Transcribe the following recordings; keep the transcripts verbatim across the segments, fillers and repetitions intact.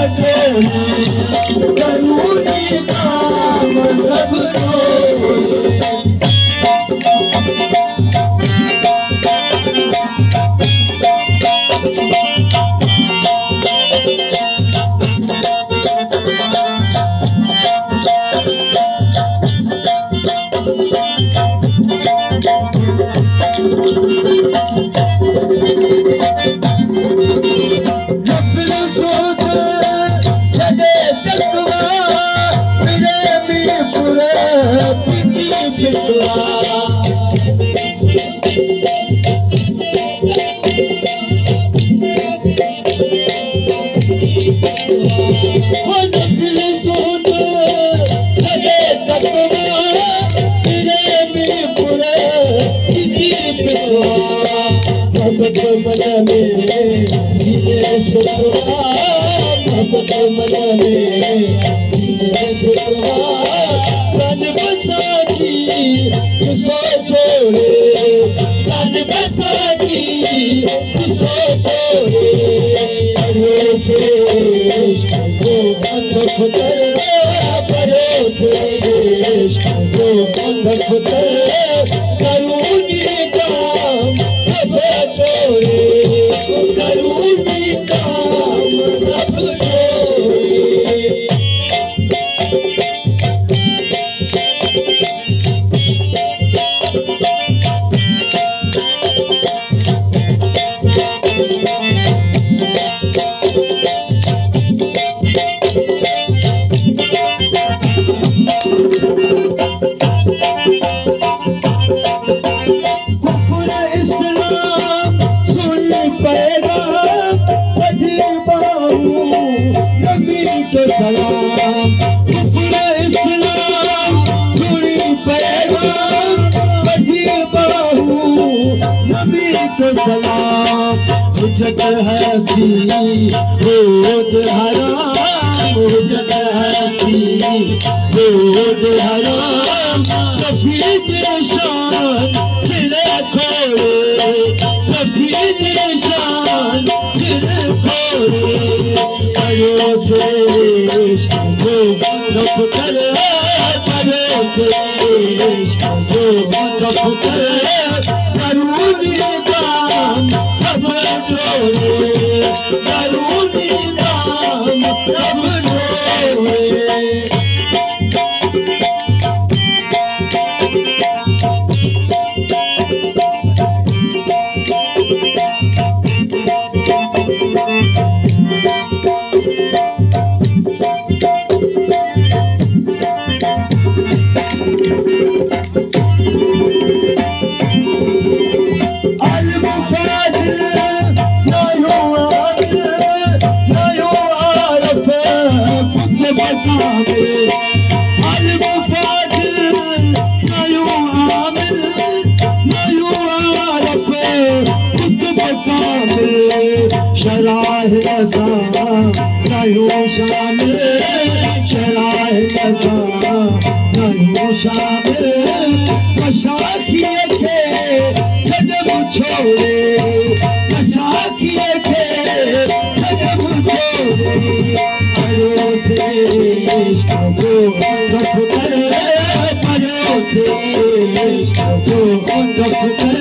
जरूरी काम सब जग हसी रोद हराम जग हसी रोद हराम कफी निशान सिर खोले कफी निशान सिर खोले करो से जो दफ्तर करो से जो दफ्तर करूनी काम सब करूनी काम सब शराह नसा नयो शामिल शराह नसा नयो शामिल मशाखिए के जन्म छोड़े मशाखिए के जन्म छोड़े परो से जो दफ्तर परो से जो दफ्तर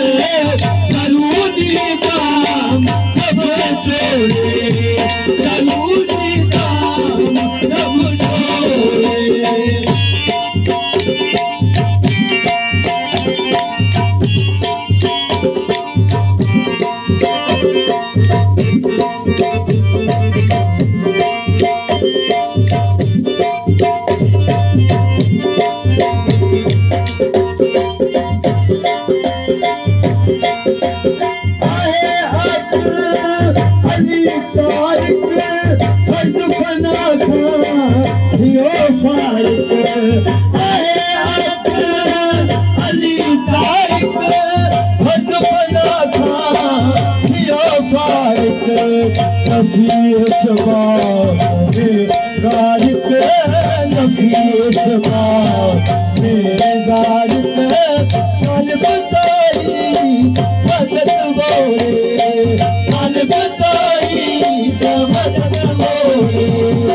करूनी काम सब छोड़े करूनी काम सब छोड़े बताई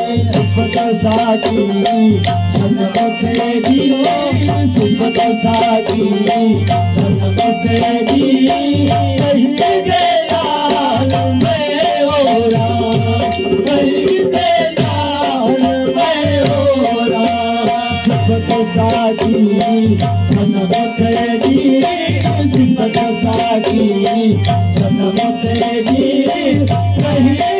साकी जन्म तेरी सिफत साकी जन्म तेरी कहीं के लाल में हो रहा कहीं के लाल में हो रहा सिफत साकी जन्म तेरी सिफत साकी जन्म तेरी कहीं